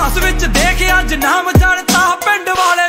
ਇਤਿਹਾਸ ਵਿੱਚ ਦੇਖ ਅੱਜ ਨਾਮ ਚੜ੍ਹਤਾ ਪਿੰਡ ਵਾਲੇ